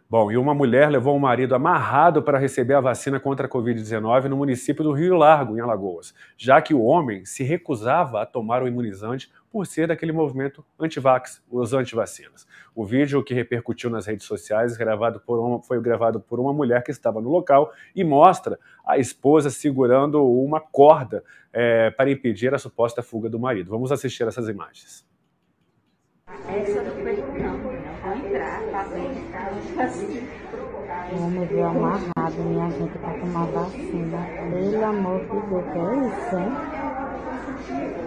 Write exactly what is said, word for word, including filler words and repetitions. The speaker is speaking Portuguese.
Bom, e uma mulher levou o marido amarrado para receber a vacina contra a covid dezenove no município do Rio Largo, em Alagoas, já que o homem se recusava a tomar o imunizante por ser daquele movimento anti-vax, os anti-vacinas. O vídeo que repercutiu nas redes sociais gravado por uma, foi gravado por uma mulher que estava no local e mostra a esposa segurando uma corda é, para impedir a suposta fuga do marido. Vamos assistir essas imagens. Essa não foi não, vou entrar, tá bem, assim. O homem veio amarrado, minha gente, pra tomar vacina. Pelo amor de Deus, que é isso, hein?